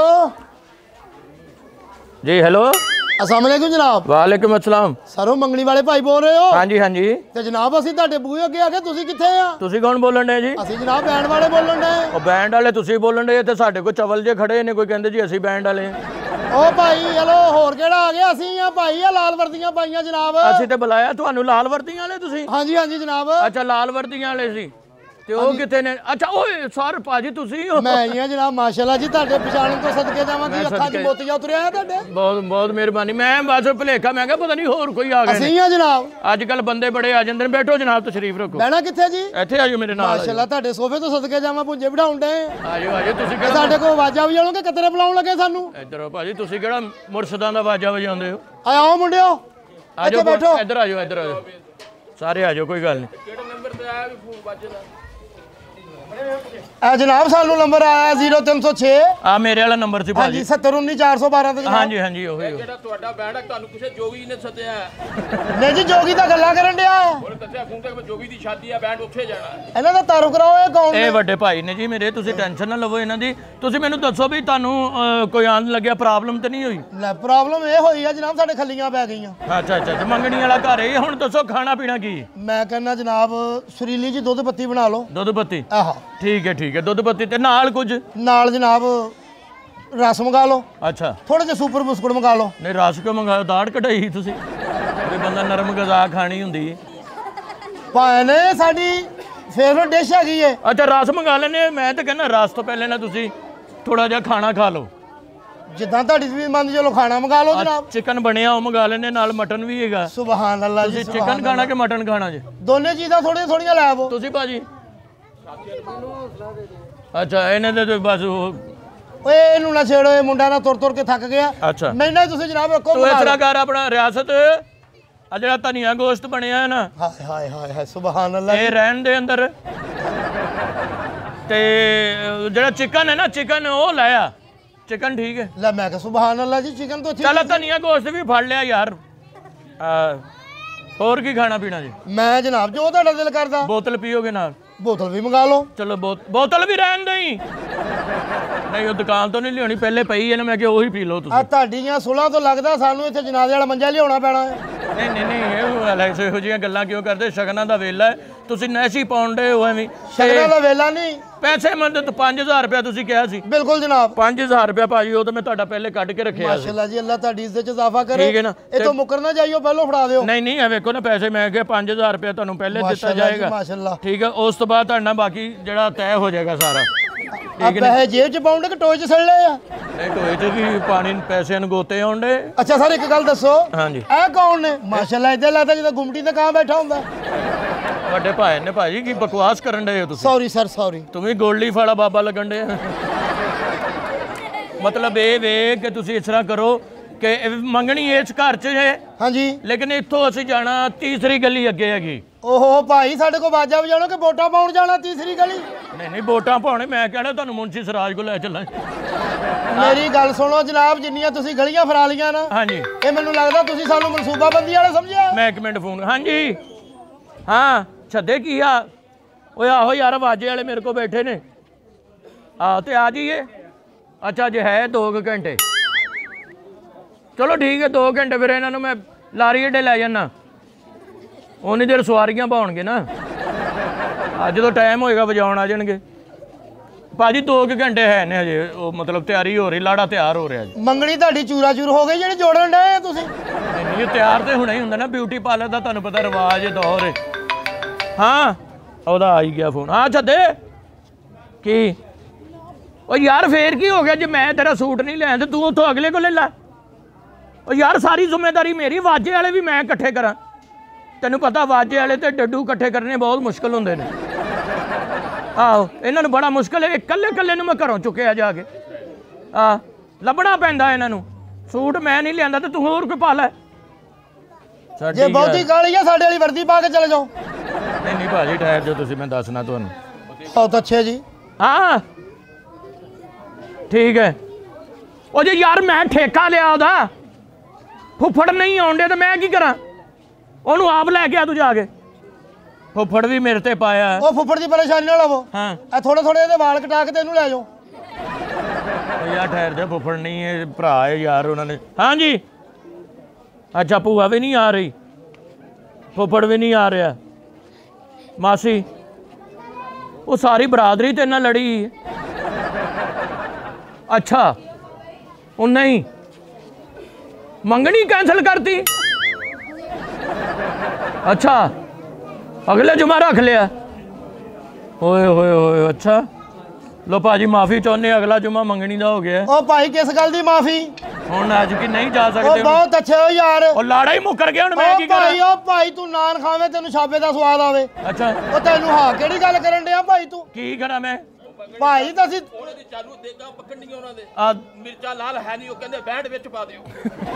जी हेलो अस्सलाम वालेकुम जनाब। वालेकुम अस्सलाम। सरो मंगनी वाले भाई बोल रहे हो? हाँ जी हाँ जी। ਤੇ ਜਨਾਬ ਅਸੀਂ ਤੁਹਾਡੇ ਬੂਹੇ ਅੱਗੇ ਆ ਕੇ ਤੁਸੀਂ ਕਿੱਥੇ ਆ? ਤੁਸੀਂ ਕੌਣ ਬੋਲਣ ਦੇ ਜੀ? ਅਸੀਂ ਜਨਾਬ ਬੈਂਡ ਵਾਲੇ ਬੋਲਣ ਦੇ। ਉਹ ਬੈਂਡ ਵਾਲੇ ਤੁਸੀਂ ਬੋਲਣ ਦੇ ਤੇ ਸਾਡੇ ਕੋਲ ਚਵਲ ਜੇ ਖੜੇ ਨੇ, ਕੋਈ ਕਹਿੰਦੇ ਜੀ ਅਸੀਂ ਬੈਂਡ ਵਾਲੇ ਆ। ਉਹ ਭਾਈ ਹਲੋ ਹੋਰ ਕਿਹੜਾ ਆ ਗਿਆ? ਅਸੀਂ ਆ ਭਾਈ ਆ ਲਾਲ ਵਰਦੀਆਂ ਪਾਈਆਂ ਜਨਾਬ। ਅਸੀਂ ਤੇ ਬੁਲਾਇਆ ਤੁਹਾਨੂੰ ਲਾਲ ਵਰਦੀਆਂ ਵਾਲੇ ਤੁਸੀਂ? ਹਾਂਜੀ ਹਾਂਜੀ ਜਨਾਬ। ਅੱਛਾ ਲਾਲ ਵਰਦੀਆਂ ਵਾਲੇ ਸੀ ਤੇ ਉਹ ਕਿੱਥੇ ਨੇ? ਅੱਛਾ ਓਏ ਸਰ ਭਾਜੀ ਤੁਸੀਂ ਹੋ? ਮੈਂ ਹੀ ਆ ਜਨਾਬ ਮਾਸ਼ਾਅੱਲਾ ਜੀ। ਤੁਹਾਡੇ ਪਛਾਣਨ ਤੋਂ ਸਦਕੇ ਜਾਵਾਂਗੀ। ਅੱਖਾਂ 'ਚ ਮੋਤੀਆ ਉਤਰਿਆ ਆ ਤੁਹਾਡੇ। ਬਹੁਤ ਬਹੁਤ ਮਿਹਰਬਾਨੀ। ਮੈਂ ਬਸ ਭੁਲੇਖਾ, ਮੈਂ ਕਿਹਾ ਪਤਾ ਨਹੀਂ ਹੋਰ ਕੋਈ ਆ ਗਿਆ। ਅਸੀਂ ਆ ਜਨਾਬ। ਅੱਜ ਕੱਲ ਬੰਦੇ ਬੜੇ ਆ ਜਾਂਦੇ ਨੇ। ਬੈਠੋ ਜਨਾਬ, ਤਸ਼ਰੀਫ ਰੱਖੋ। ਬਹਿਣਾ ਕਿੱਥੇ ਜੀ? ਇੱਥੇ ਆਜੋ ਮੇਰੇ ਨਾਲ। ਮਾਸ਼ਾਅੱਲਾ ਤੁਹਾਡੇ ਸੋਫੇ ਤੋਂ ਸਦਕੇ ਜਾਵਾਂ ਪੁੰਜੇ ਬਿਠਾਉਣ ਦੇ। ਆਜੋ ਆਜੋ। ਤੁਸੀਂ ਕਿਹੜਾ ਸਾਡੇ ਕੋਲ ਆਵਾਜ਼ਾਂ ਵਜਾਉਣਗੇ, ਕਤਰੇ ਬੁਲਾਉਣ ਲੱਗੇ ਸਾਨੂੰ? ਇੱਧਰ ਆਓ ਭਾਜੀ, ਤੁਸੀਂ ਕਿਹੜਾ ਮੁਰਸ਼ਦਾਂ ਦਾ ਆਵਾਜ਼ਾਂ ਵਜਾਉਂਦੇ ਹੋ? ਆਓ ਮੁੰਡਿਓ ਆਜੋ ਬੈਠੋ। ਇੱਧਰ ਆਜੋ ਇੱਧਰ ਆਜੋ ਸਾਰੇ ਆਜੋ, ਕੋਈ ਗੱਲ ਨਹੀਂ। ਕਿਹੜੇ ਨੰਬਰ ਤੇ ਆਇਆ ਵੀ ਫੋਨ ਵੱਜਦਾ? ਆ ਜਨਾਬ ਸਾਨੂੰ ਨੰਬਰ ਆਇਆ ਜ਼ੀਰੋ ਤਿੰਨ ਸੌ ਛੇ। ਆ ਮੇਰੇ ਵਾਲਾ ਨੰਬਰ ਸੀ ਭਾਜੀ। ਹਾਂਜੀ ਸੱਤਰ ਉੱਨੀ ਚਾਰ ਸੌ ਬਾਰਾਂ ਤੇ ਜਨਾਬ। ਹਾਂਜੀ ਹਾਂਜੀ ਉਹੀ ਉਹੀ। ਜਿਹੜਾ ਤੁਹਾਡਾ ਬੈਂਡ ਹੈ ਤੁਹਾਨੂੰ ਕਿਸੇ ਜੋਗੀ ਨੇ ਸੱਦਿਆ ਹੈ? ਨਹੀਂ ਜੀ ਜੋਗੀ ਤਾਂ ਗੱਲਾਂ ਕਰਨ ਡਿਆ ਆ। ਉਹਨੇ ਦੱਸਿਆ ਫੋਨ ਤੇ ਕਿ ਜੋਗੀ ਦੀ ਸ਼ਾਦੀ ਆ, ਬੈਂਡ ਉੱਥੇ ਜਾਣਾ ਹੈ। ਇਹਨਾਂ ਦਾ ਤਾਰੁਕ ਕਰਾਓ। ਇਹ ਕੌਣ ਇਹ ਨੇ? ਵੱਡੇ ਭਾਈ ਨੇ ਜੀ ਮੇਰੇ, ਤੁਸੀਂ ਟੈਨਸ਼ਨ ਨਾ ਲਵੋ ਇਹਨਾਂ ਦੀ। ਤੁਸੀਂ ਮੈਨੂੰ ਦੱਸੋ ਵੀ ਤੁਹਾਨੂੰ ਅਹ, ਕੋਈ ਆਨ ਲੱਗਿਆ ਪ੍ਰੋਬਲਮ ਤੇ ਨਹੀਂ ਹੋਈ? ਲੈ ਪ੍ਰੋਬਲਮ ਇਹ ਹੋਈ ਆ ਜਨਾਬ ਸਾਡੇ ਖੱਲੀਆਂ ਪੈ ਗਈਆਂ। ਅੱਛਾ ਅੱਛਾ ਅੱਛਾ, ਮੰਗਣੀ ਵਾਲਾ ਘਰ ਹੈ। ਹੁਣ ਦੱਸੋ ਖਾਣਾ ਪੀਣਾ ਕੀ? ਮੈਂ ਕਹਿੰਦਾ ਜਨਾਬ ਸੁਰੀਲੀ ਜੀ ਦੁੱਧ ਪੱਤੀ ਬਣਾ ਲਓ। ਦੁੱਧ ਪੱਤੀ? ਆਹਾ ਠੀਕ ਹੈ ਠੀਕ ਹੈ, ਦੁੱਧ ਪੱਤੀ ਤੇ ਨਾਲ ਕੁਝ? ਨਾਲ ਜਨਾਬ ਰਸ ਮੰਗਾ ਲਓ। ਅੱਛਾ ਥੋੜੇ ਜਿਹੇ ਸੁਪਰ ਬਿਸਕੁਟ ਮੰਗਾ ਲਓ। ਨਹੀਂ ਰਸ ਕਿਉਂ ਮੰਗਾਇਆ? ਦਾੜ ਕਢਾਈ ਤੁਸੀਂ? ਕੋਈ ਬੰਦਾ ਨਰਮ ਗਜ਼ਾ ਖਾਣੀ ਹੁੰਦੀ ਹੈ। ਭਾਵੇਂ ਨੇ ਸਾਡੀ ਫੇਵਰਟ ਡਿਸ਼ ਹੈਗੀ ਏ। ਅੱਛਾ ਰਸ ਮੰਗਾ ਲੈਣੇ। ਮੈਂ ਤਾਂ ਕਹਿੰਦਾ ਰਸ ਤੋਂ ਪਹਿਲੇ ਨਾ ਤੁਸੀਂ ਥੋੜਾ ਜਿਹਾ ਖਾਣਾ ਖਾ ਲਓ। ਜਿੱਦਾਂ ਤੁਹਾਡੀ ਵੀ ਮੰਨ ਚਲੋ ਖਾਣਾ ਮੰਗਾ ਲਓ ਜਨਾਬ। ਚਿਕਨ ਬਣਿਆ ਉਹ ਮੰਗਾ ਲੈਣੇ, ਨਾਲ ਮਟਨ ਵੀ ਹੈਗਾ। ਸੁਭਾਨ ਅੱਲਾਹ ਜੀ। ਤੁਸੀਂ ਚਿਕਨ ਖਾਣਾ ਕਿ ਮਟਨ ਖਾਣਾ ਜੀ? ਦੋਨੇ ਚੀਜ਼ਾਂ ਥੋੜੀਆਂ ਥੋੜੀਆਂ ਲੈ ਆਵੋ। ਤੁਸੀਂ ਭਾਜੀ? ਅੱਛਾ ਇਹਨੇ ਤੇ ਬਸ ਉਹ। ਓਏ ਇਹਨੂੰ ਨਾ ਛੇੜੋ, ਇਹ ਮੁੰਡਾ ਨਾ ਤੁਰ ਤੁਰ ਕੇ ਥੱਕ ਗਿਆ। ਅੱਛਾ ਨਹੀਂ ਨਹੀਂ ਤੁਸੀਂ ਜਨਾਬ ਵੇਖੋ। ਤੂੰ ਇਸ ਤਰ੍ਹਾਂ ਕਰ, ਆਪਣਾ ਰਿਆਸਤ ਆ ਜਿਹੜਾ ਧਨੀਆ ਗੋਸ਼ਤ ਬਣਿਆ ਹੈ ਨਾ, ਹਾਏ ਹਾਏ ਹਾਏ ਹਾਏ ਸੁਭਾਨ ਅੱਲਾਹ। ਇਹ ਰਹਿਣ ਦੇ ਅੰਦਰ। ਤੇ ਜਿਹੜਾ ਚਿਕਨ ਹੈ ਨਾ, ਚਿਕਨ ਉਹ ਲਾਇਆ। ਚਿਕਨ ਠੀਕ ਹੈ? ਲੈ ਮੈਂ ਕਿਹਾ ਸੁਭਾਨ ਅੱਲਾਹ ਜੀ ਚਿਕਨ ਤੋਂ ਚੱਲ ਧਨੀਆ ਗੋਸ਼ਤ ਵੀ ਫੜ ਲਿਆ ਯਾਰ। ਆ ਹੋਰ ਕੀ ਖਾਣਾ ਪੀਣਾ ਜੀ? ਮੈਂ ਜਨਾਬ ਜੋ ਤੁਹਾਡਾ ਦਿਲ ਕਰਦਾ। ਬੋਤਲ ਪੀਓਗੇ ਨਾਲ? ਬੋਤਲ ਵੀ ਮੰਗਾ ਲਓ। ਚਲੋ ਬੋਤਲ ਵੀ ਰਹਿਣ ਦੇਈ। ਨਹੀਂ ਉਹ ਦੁਕਾਨ ਤੋਂ ਨਹੀਂ ਲਿਆਉਣੀ, ਪਹਿਲੇ ਪਈ ਹੈ ਨਾ, ਮੈਂ ਕਿਹਾ ਉਹੀ ਪੀ ਲਓ ਤੁਸੀਂ। ਆ ਤੁਹਾਡੀਆਂ ਸੁਲਾਂ ਤੋਂ ਲੱਗਦਾ ਸਾਨੂੰ ਇੱਥੇ ਜਨਾਜ਼ੇ ਵਾਲਾ ਮੰਜਾ ਲਿਆਉਣਾ ਪੈਣਾ ਹੈ। ਨਹੀਂ ਨਹੀਂ ਨਹੀਂ ਇਹ ਅਲੈਕਸ ਇਹੋ ਜਿਹੀਆਂ ਗੱਲਾਂ ਕਿਉਂ ਕਰਦੇ? ਸ਼ਗਨਾਂ ਦਾ ਵੇਲਾ ਹੈ, ਤੁਸੀਂ ਨੈਸ਼ੀ ਪਾਉਂਦੇ ਹੋ ਐਵੇਂ। ਸ਼ਗਨਾਂ ਦਾ ਵੇਲਾ ਨਹੀਂ। ਪੈਸੇ ਮੰਦ ਪੰਜ ਹਜ਼ਾਰ ਰੁਪਇਆ ਤੁਸੀਂ ਕਿਹਾ ਸੀ। ਬਿਲਕੁਲ ਜਨਾਬ। ਪੰਜ ਹਜ਼ਾਰ ਰੁਪਇਆ ਭਾਜੀ ਉਹ ਤਾਂ ਮੈਂ ਤੁਹਾਡਾ ਪਹਿਲੇ ਕੱਢ ਕੇ ਰੱਖਿਆ ਸੀ। ਮਾਸ਼ਾਅੱਲਾ ਜੀ ਅੱਲਾਹ ਤੁਹਾਡੀ ਇੱਜ਼ਤ 'ਚ ਇਜ਼ਾਫਾ ਕਰੇ। ਠੀਕ ਹੈ ਨਾ? ਇਹ ਤੋਂ ਮੁੱਕਰ ਨਾ ਜਾਈਓ, ਪਹਿਲੋਂ ਫੜਾ ਦਿਓ। ਨਹੀਂ ਨਹੀਂ ਇਹ ਵੇਖੋ ਨਾ, ਪੈਸੇ ਮੈਂ ਕਿਹਾ ਪੰਜ ਹਜ਼ਾਰ ਰੁਪਇਆ ਤੁਹਾਨੂੰ ਪਹਿਲੇ ਦਿੱਤਾ ਮਾਸ਼ਾਅੱਲਾ ਜੀ ਜਾਏਗਾ। ਮਾਸ਼ਾਅੱਲਾ। ਠੀਕ ਹੈ, ਉਸ ਤੋਂ ਬਾਅਦ ਤੁਹਾਡਾ ਬਾਕੀ ਜਿਹੜਾ ਤੈਅ ਹੋ ਜਾਏਗਾ ਸਾਰਾ। ਆ ਪੈਸੇ ਜੇਬ ਚ ਪਾਉਂਦੇ ਕਿ ਟੋਏ ਚ ਸੜ ਲਏ ਆ? ਨਹੀਂ ਟੋਏ ਚ ਕੀ ਪਾਣੀ ਪੈਸੇ ਨਗੋਤੇ ਆਉਂਦੇ। ਅੱਛਾ ਸਰ ਇੱਕ ਗੱਲ ਦੱਸੋ, ਹਾਂਜੀ ਇਹ ਕੌਣ ਨੇ? ਮਾਸ਼ਾਅੱਲਾ ਇਦਾਂ ਲੱਗਦਾ ਜਿੱਦਾਂ ਗੁੰਮਟੀ ਤੇ ਕਾਂ ਬੈਠਾ ਹੁੰਦਾ। ਵੱਡੇ ਭਾਈ ਨੇ ਭਾਜੀ ਕੀ ਬਕਵਾਸ ਕਰਨ ਡਏ ਹੋ ਤੁਸੀਂ? Sorry sir sorry. ਤੁਸੀਂ ਗੋਲਡੀ ਫਾੜਾ ਬਾਬਾ ਲੱਗਣ ਡੇ। ਮਤਲਬ ਇਹ ਵੇ ਕਿ ਤੁਸੀਂ ਇਸ ਤਰ੍ਹਾਂ ਕਰੋ ਕਿ ਇਹ ਮੰਗਣੀ ਇਸ ਘਰ 'ਚ ਹੈ ਹਾਂਜੀ, ਲੇਕਿਨ ਇੱਥੋਂ ਅਸੀਂ ਜਾਣਾ ਤੀਸਰੀ ਗਲੀ ਅੱਗੇ ਹੈਗੀ। ਓਹੋ ਭਾਈ ਸਾਡੇ ਕੋਲ ਬਾਜਾ ਵਜਾਉਣਾ ਕਿ ਵੋਟਾਂ ਪਾਉਣ ਜਾਣਾ ਤੀਸਰੀ ਗਲੀ? ਨਹੀਂ ਨਹੀਂ ਵੋਟਾਂ ਪਾਉਣੇ, ਮੈਂ ਕਹਿਣਾ ਤੁਹਾਨੂੰ ਮੁੰਸ਼ੀ ਸਰਾਜ ਕੋਲ ਲੈ ਚੱਲਾਂ। ਮੇਰੀ ਗੱਲ ਸੁਣੋ ਜਨਾਬ, ਜਿੰਨੀਆਂ ਤੁਸੀਂ ਗਲੀਆਂ ਫਰਾ ਲੀਆਂ ਨਾ, ਹਾਂਜੀ ਇਹ ਮੈਨੂੰ ਲੱਗਦਾ ਤੁਸੀਂ ਸਾਨੂੰ ਮਨਸੂਬਾਬੰਦੀ ਵਾਲੇ ਸਮਝਿਆ। ਮੈਂ ਇੱਕ ਮਿੰਟ ਫੋਨ। ਹਾਂਜੀ ਹਾਂ ਛੱਦੇ ਕੀ ਆ? ਓਏ ਆਹੋ ਯਾਰ ਵਾਜੇ ਵਾਲੇ ਮੇਰੇ ਕੋਲ ਬੈਠੇ ਨੇ। ਆਹ ਤੇ ਆ ਜਾਈਏ। ਅੱਛਾ ਜੇ ਹੈ ਦੋ ਕੁ ਘੰਟੇ, ਚਲੋ ਠੀਕ ਹੈ ਦੋ ਘੰਟੇ ਫਿਰ ਇਹਨਾਂ ਨੂੰ ਮੈਂ ਲਾਰੀ ਅੱਡੇ ਲੈ ਜਾਣਾ। ਉਨੀ ਦੇਰ ਸਵਾਰੀਆਂ ਪਾਉਣਗੇ ਨਾ, ਅੱਜ ਜਦੋਂ ਟਾਈਮ ਹੋਏਗਾ ਵਜਾਉਣ ਆ ਜਾਣਗੇ। ਭਾਜੀ ਦੋ ਕੁ ਘੰਟੇ ਹੈ ਨੇ ਹਜੇ, ਉਹ ਮਤਲਬ ਤਿਆਰੀ ਹੋ ਰਹੀ, ਲਾੜਾ ਤਿਆਰ ਹੋ ਰਿਹਾ ਜੀ। ਮੰਗਣੀ ਤੁਹਾਡੀ ਚੂਰਾ ਚੂਰ ਹੋ ਗਈ ਜਿਹੜੀ ਜੋੜਨ ਡਏ ਆ ਤੁਸੀਂ? ਨਹੀਂ ਨਹੀਂ ਤਿਆਰ ਤੇ ਹੁਣੇ ਹੀ ਹੁੰਦਾ ਨਾ, ਬਿਊਟੀ ਪਾਰਲਰ ਦਾ ਤੁਹਾਨੂੰ ਪਤਾ ਰਿਵਾਜ ਦੌਰ ਹੈ। ਹਾਂ ਉਹਦਾ ਆ ਹੀ ਗਿਆ ਫੋਨ। ਹਾਂ ਛੱਦੇ ਕੀ? ਉਹ ਯਾਰ ਫੇਰ ਕੀ ਹੋ ਗਿਆ ਜੇ ਮੈਂ ਤੇਰਾ ਸੂਟ ਨਹੀਂ ਲਿਆ ਤੇ ਤੂੰ ਉੱਥੋਂ ਅਗਲੇ ਕੋਲ ਲੈ ਲਾ। ਉਹ ਯਾਰ ਸਾਰੀ ਜ਼ਿੰਮੇਵਾਰੀ ਮੇਰੀ, ਵਾਜੇ ਵਾਲੇ ਵੀ ਮੈਂ ਇਕੱਠੇ ਕਰਾਂ। ਤੈਨੂੰ ਪਤਾ ਵਾਜੇ ਵਾਲੇ ਤੇ ਡੱਡੂ ਇਕੱਠੇ ਕਰਨੇ ਬਹੁਤ ਮੁਸ਼ਕਲ ਹੁੰਦੇ ਨੇ। ਆਹੋ ਇਹਨਾਂ ਨੂੰ ਬੜਾ ਮੁਸ਼ਕਲ ਹੈ, ਇਕੱਲੇ ਇਕੱਲੇ ਨੂੰ ਮੈਂ ਘਰੋਂ ਚੁੱਕਿਆ ਜਾ ਕੇ। ਆ ਲੱਭਣਾ ਪੈਂਦਾ ਇਹਨਾਂ ਨੂੰ। ਸੂਟ ਮੈਂ ਨਹੀਂ ਲਿਆਂਦਾ ਤੇ ਤੂੰ ਹੋਰ ਕੋਈ ਪਾ ਲੈ। ਜੇ ਬਹੁਤੀ ਕਾਲੀ ਆ ਸਾਡੇ ਵਾਲੀ ਵਰਦੀ ਪਾ ਕੇ ਚਲੇ ਜਾਓ। ਨਹੀਂ ਨਹੀਂ ਭਾਜੀ ਠਹਿਰ ਜਾਓ ਤੁਸੀਂ, ਮੈਂ ਦੱਸਣਾ ਤੁਹਾਨੂੰ। ਬਹੁਤ ਅੱਛੇ ਜੀ। ਹਾਂ ਠੀਕ ਹੈ। ਉਹ ਜੇ ਯਾਰ ਮੈਂ ਠੇਕਾ ਲਿਆ ਉਹਦਾ, ਫੁੱਫੜ ਨਹੀਂ ਆਉਂਦੇ ਤੇ ਮੈਂ ਕੀ ਕਰਾਂ? ਉਹਨੂੰ ਆਪ ਲੈ ਕੇ ਆ ਤੂੰ ਜਾ ਕੇ। ਫੁੱਫੜ ਵੀ ਮੇਰੇ ਤੇ ਪਾਇਆ। ਉਹ ਫੁੱਫੜ ਦੀ ਪਰੇਸ਼ਾਨੀ ਨਾ ਲਵੋ। ਹਾਂ ਇਹ ਥੋੜੇ ਥੋੜੇ ਇਹਦੇ ਵਾਲ ਕਟਾ ਕੇ ਤੇ ਇਹਨੂੰ ਲੈ ਜਾਓ। ਯਾਰ ਠਹਿਰ ਜਾ, ਫੁੱਫੜ ਨਹੀਂ ਹੈ ਭਰਾ ਹੈ ਯਾਰ ਉਹਨਾਂ ਨੇ। ਹਾਂਜੀ ਅੱਛਾ ਭੂਆ ਵੀ ਨਹੀਂ ਆ ਰਹੀ, ਫੁੱਫੜ ਵੀ ਨਹੀਂ ਆ ਰਿਹਾ, ਮਾਸੀ ਉਹ ਸਾਰੀ ਬਰਾਦਰੀ ਤੇ ਨਾਲ ਲੜੀ। ਅੱਛਾ ਉਹ ਨਹੀਂ ਮੰਗਣੀ ਕੈਂਸਲ ਕਰਤੀ। ਅੱਛਾ ਅਗਲੇ ਜੁਮਾ ਰੱਖ ਲਿਆ। ਓਏ ਹੋਏ ਹੋਏ ਅੱਛਾ ਲੋ ਭਾਜੀ ਮਾਫੀ ਚਾਹੁੰਦੇ, ਅਗਲਾ ਜੁਮਾ ਮੰਗਣੀ ਦਾ ਹੋ ਗਿਆ। ਉਹ ਭਾਈ ਕਿਸ ਗੱਲ ਦੀ ਮਾਫੀ? ਹੁਣ ਅੱਜ ਕੀ ਨਹੀਂ ਜਾ ਉਹ ਸਕਦੇ। ਬਹੁਤ ਅੱਛੇ ਹੋ ਯਾਰ। ਉਹ ਲਾੜਾ ਹੀ ਮੁੱਕਰ ਗਿਆ, ਹੁਣ ਮੈਂ ਕੀ ਉਹ ਭਾਈ ਕਰਾਂ? ਉਹ ਭਾਈ ਤੂੰ ਨਾਨ ਖਾਵੇਂ ਤੈਨੂੰ ਛਾਪੇ ਦਾ ਸਵਾਦ ਆਵੇ। ਅੱਛਾ ਉਹ ਤੈਨੂੰ ਹਾਂ ਕਿਹੜੀ ਗੱਲ ਕਰਨ ਡਿਆ ਭਾਈ ਤੂੰ? ਕੀ ਕਰਾਂ ਮੈਂ? ਭਾਈ ਤਾਂ ਅਸੀਂ ਉਹਨਾਂ ਦੀ ਚਾਲੂ ਦੇਗਾ ਪਕੜਨੀਆਂ ਉਹਨਾਂ ਦੇ। ਆ ਮਿਰਚਾਂ ਲਾਲ ਹੈ ਨਹੀਂ, ਉਹ ਕਹਿੰਦੇ ਬੈਂਡ ਵਿੱਚ ਪਾ ਦਿਓ।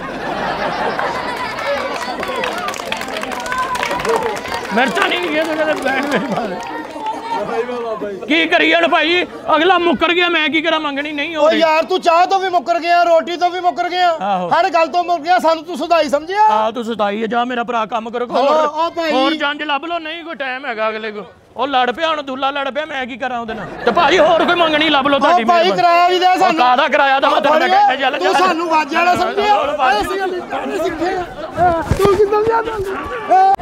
ਮਿਰਚਾਂ ਨਹੀਂ ਇਹ ਤਾਂ ਕਹਿੰਦੇ ਬੈਠ ਵਿੱਚ ਪਾ ਦੇ। ਕੀ ਕਰੀਏ ਹੁਣ ਭਾਈ, ਅਗਲਾ ਮੁੱਕਰ ਗਿਆ, ਮੈਂ ਕੀ ਕਰਾਂ? ਮੰਗਣੀ ਨਹੀਂ ਹੋ ਉਹ ਰਹੀ। ਯਾਰ ਤੂੰ ਚਾਹ ਤੋਂ ਵੀ ਮੁੱਕਰ ਗਿਆ, ਰੋਟੀ ਤੋਂ ਵੀ ਮੁੱਕਰ ਗਿਆ, ਆਹੋ। ਹਰ ਗੱਲ ਤੋਂ ਮੁੱਕਰ ਗਿਆ। ਸਾਨੂੰ ਤੂੰ ਸੁਧਾਈ ਸਮਝਿਆ? ਆ ਤੂੰ ਸਤਾਈ ਹੈ, ਜਾ ਮੇਰਾ ਭਰਾ ਕੰਮ ਕਰੋ। ਹਲੋ, ਹੋਰ ਉਹ ਭਾਈ। ਹੋਰ ਜੰਜ ਲੱਭ ਲੋ, ਨਹੀਂ ਕੋਈ ਟਾਈਮ ਹੈਗਾ ਅਗਲੇ ਕੋ। ਉਹ ਲੜ ਪਿਆ ਹੁਣ, ਦੁੱਲਾ ਲੜ ਪਿਆ, ਮੈਂ ਕੀ ਕਰਾਂ ਉਹਦੇ ਨਾਲ? ਤੇ ਭਾਈ ਹੋਰ ਕੋਈ ਮੰਗਣੀ ਲੱਭ ਲੋ ਤੁਹਾਡੀ। ਉਹ ਭਾਈ ਕਿਰਾਇਆ ਵੀ ਦੇ ਸਾਨੂੰ। ਕਾਹਦਾ ਕਿਰਾਇਆ ਦਾ? ਮੈਂ ਤੈਨੂੰ ਮੈਂ ਕਹਿੰਦਾ ਚੱਲ ਤੂੰ ਸਾਨੂੰ ਵਾਜਿਆ ਵਾਲਾ ਸਮਝਿਆ? ਅਸੀਂ ਸਿੱਖੇ ਤੂੰ ਕਿੱਦਾਂ ਜਾਂਦਾ?